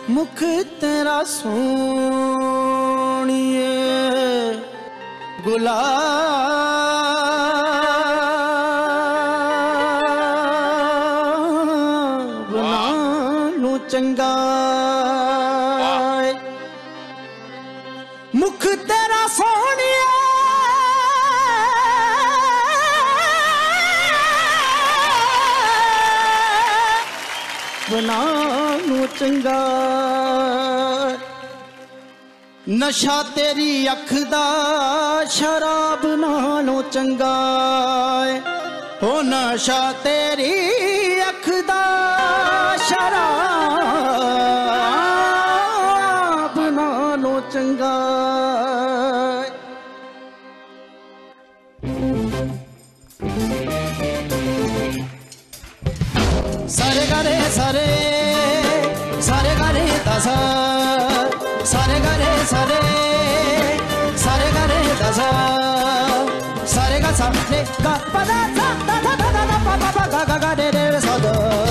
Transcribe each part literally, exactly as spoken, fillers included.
मुख तेरा सोनिए गुलाब नालों चंगा। मुख तेरा सोनिए नालों चंगा। नशा तेरी अख दा शराब नालों चंगा। हो नशा तेरी अख दा शराब नालों चंगा। सारे गारे सारे सारे गारे दसा सारे गारे सारे सारे गारे दसा सारे गा सा रे गा पा दा सा दा दा दा दा पा पा पा गा गा गा रे रे सा दा।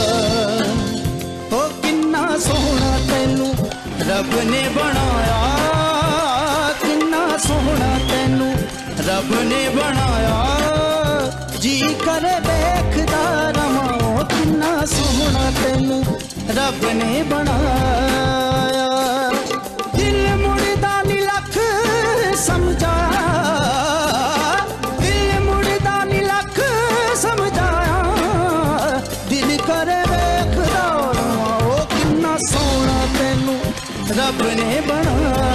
ओ किन्ना सोहना तैनू रब ने बनाया, किन्ना सोहना तैनू रब ने बनाया। जी करे देखदा रवां किन्ना सोहना तैनू रब ने बनाया। दिल मुड़दा नी लख समझाया, दिल मुड़दा नी लख समझाया। दिल करे देखदा रवां ओ किन्ना सोहना तैनू रब ने बनाया।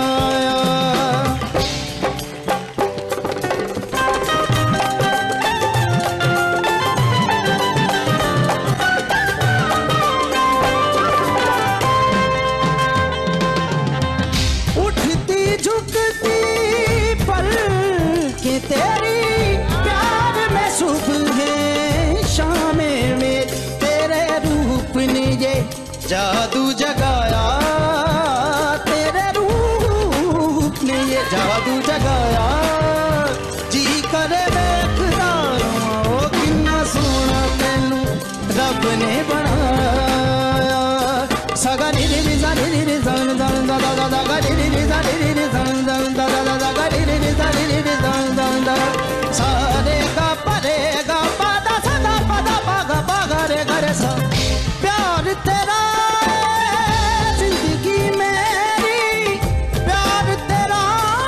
तेरी प्यार में सुबह शाम में तेरे रूप ने ये जादू जगाया। तेरे रूप ने ये जादू जगाया। जी करे देखदा रवां किन्ना सोहना तैनू रब ने बनाया। सगा रे रे सा रे रे सन सन दा दा दा दा गा रे रे सा रे रे सन सन दा दा दा दा गा रे रे सा रे रे सन सन दा। सारे गा परे गा पा दा सा दा पा दा पा गा पा गा रे गा रे सा। प्यार तेरा जिंदगी मेरी, प्यार तेरा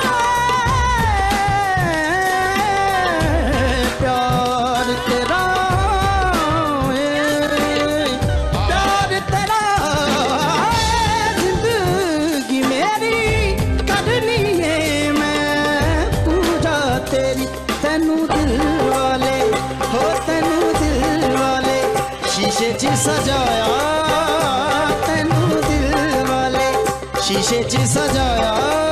प्यार तेरा प्यार तेरा जिंदगी मेरी करनी है मैं पूजा तेरी। तैनू दिल वाले हो तैनू दिल वाले शीशे च सजाया। तैनू दिल वाले शीशे च सजाया।